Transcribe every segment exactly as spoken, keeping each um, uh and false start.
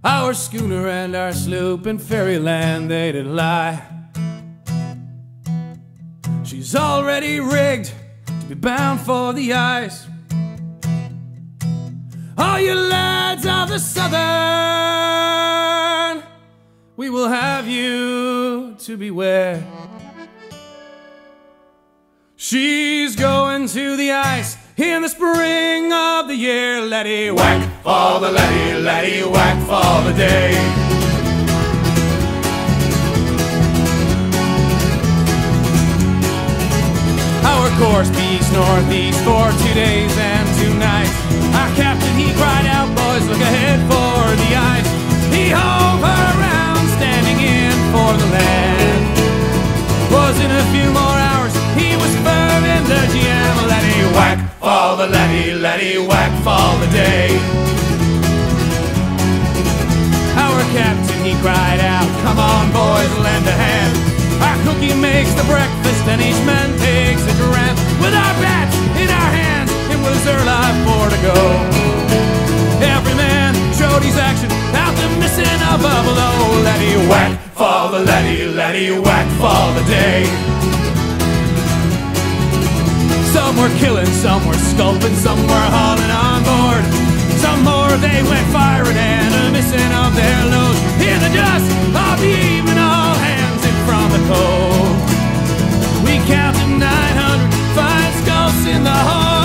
Our schooner and our sloop in fairyland they did lie. She's already rigged to be bound for the ice. All you lads of the Southern, we will have you to beware. She's going to the ice in the spring of the year. Letty whack for the letty, letty whack for the day. Our course beats northeast for two days and two nights. Our captain, he cried out, boys, look ahead for the ice. He hove her around, standing in for the land. Was in a few more hours, he was firm in the jam. Letty whack for the letty, letty whack for the day. Our captain, he cried out, come on boys, lend a hand. Our cookie makes the breakfast and each man takes a dram. With our bats in our hands, it was early four to go. Every man showed his action out the missing above below. Letty whack for the letty, letty whack for the day. Some were killing, some were sculping, some were hauling on board. Some more they went firing and a missing of their loads. In the dust of the evening, all hands in from the cold. We counted nine hundred fine skulls in the hold.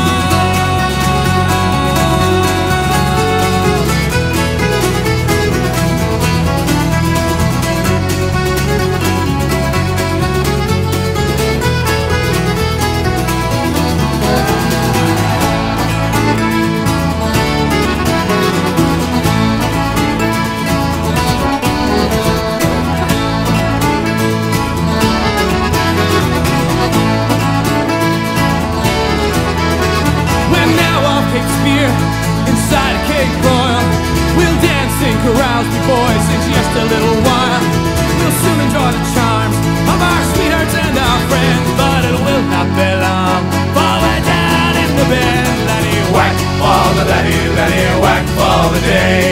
Inside a cake broil, we'll dance in carouse, me boys, in just a little while. We'll soon enjoy the charms of our sweethearts and our friends, but it will not be long, for we're down in the bend. Letty whack for the letty, letty whack for the day.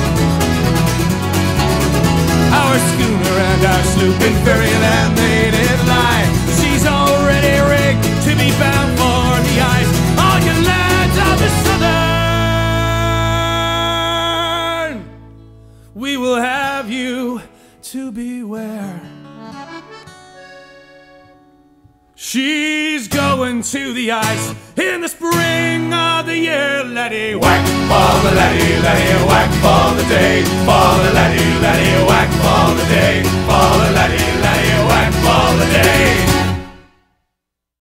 Our schooner and our sloop in fairyland they did lie. She's already rigged to be bound for the ice. All you lads of the Southern, we will have you to beware. She's going to the ice in the spring of the year. Letty whack for the letty, letty whack for the day. For the letty, letty whack for the day.